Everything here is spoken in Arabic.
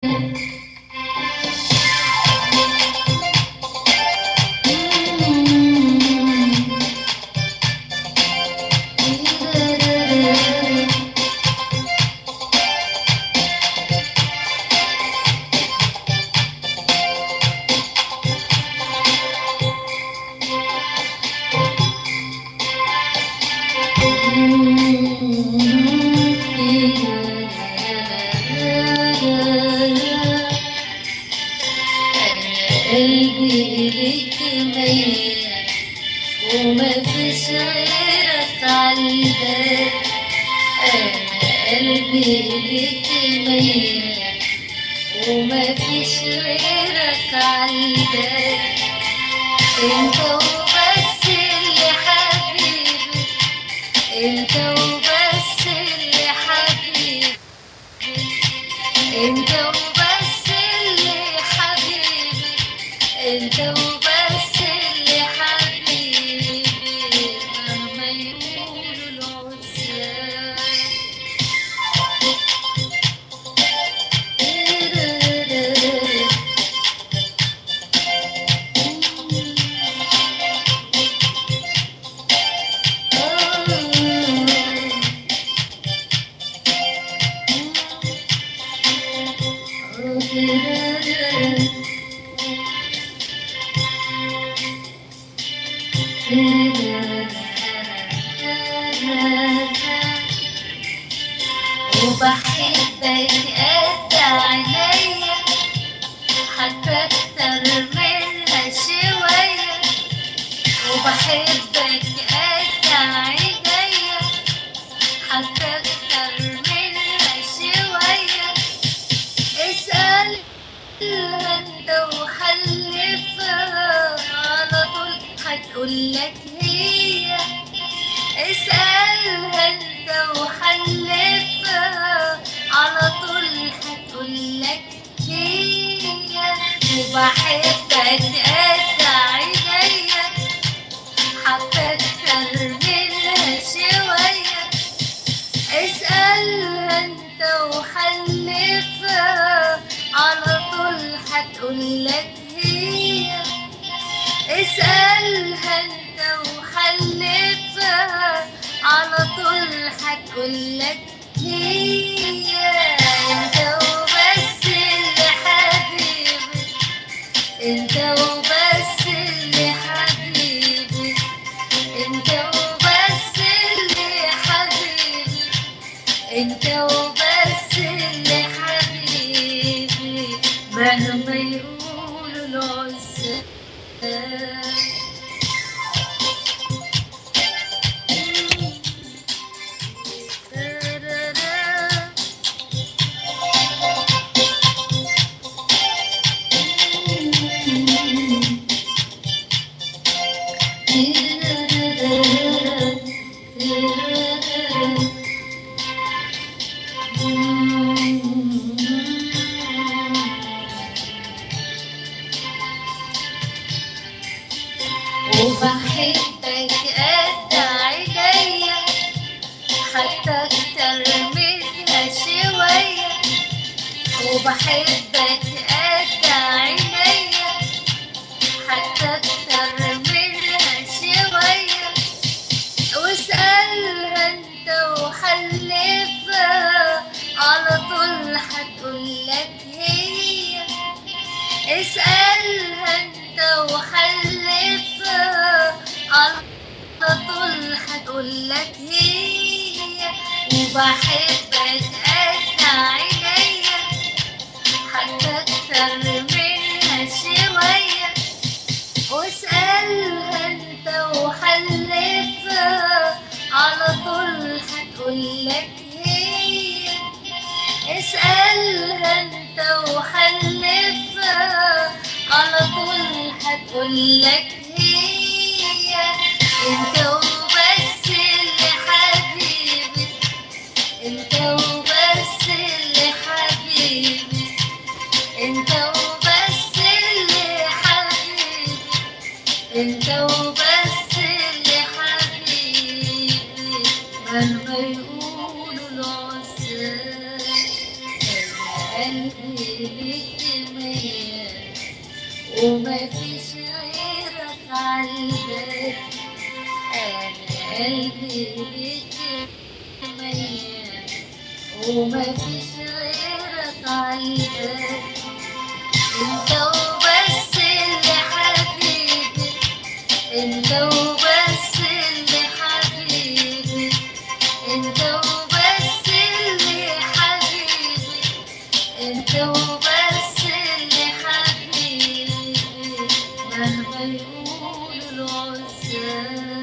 قلبي ليك ميت ومفيش غيرك عالبال. أنا قلبي ليك ميت ومفيش غيرك عالبال. انت وبس اللي حبيبي، انت وبس اللي حبيبي، انت وبس اللي حبيبي، انت وبس اللي حبيبي. مهما يقولوا العزاب وبحبك قد عينيا حتى اكتر منها شوية. وبحبك قد عينيا حتى اكتر منها شوية. اسأل انت وحلفها على طول هتقولك هي. اسألها انت وحلفها على طول هتقولك هي. وبحبك قد عينيا حتى اكتر منها شوية. اسألها انت وحلفها على طول هتقولك هي. اسألها انت وحلفها على طول هتقولك هي. انت وبس اللي حبيبي، انت وبس اللي حبيبي، انت وبس اللي حبيبي، انت وبس اللي حبيبي. مهما يقولوا العزاب وبحبك قد عينيا حتى اكتر منها شوية. وبحبك قد عينيا حتى اكتر منها شوية. واسألها انت وحلفها على طول هتقولك هي. اسألها انت وحلفها على طول هتقولك هي. وبحبك قد عينيا حتى اكتر منها شوية. واسألها انت وحلفها على طول هتقولك هي. اسألها انت وحلفها على طول هتقولك هي. انت وبس اللي حبيبي، انت وبس اللي حبيبي، انت وبس اللي حبيبي، انت وبس اللي حبيبي. مهما يقولوا العزاب قلبي ومفيش غيرك عالبال. أنا قلبي ليك ميال ومفيش غيرك عالبال. انت وبس اللي حبيبي، انت وبس اللي حبيبي، انت وبس اللي حبيبي، انت وبس اللي حبيبي، مهما يقول العزاب.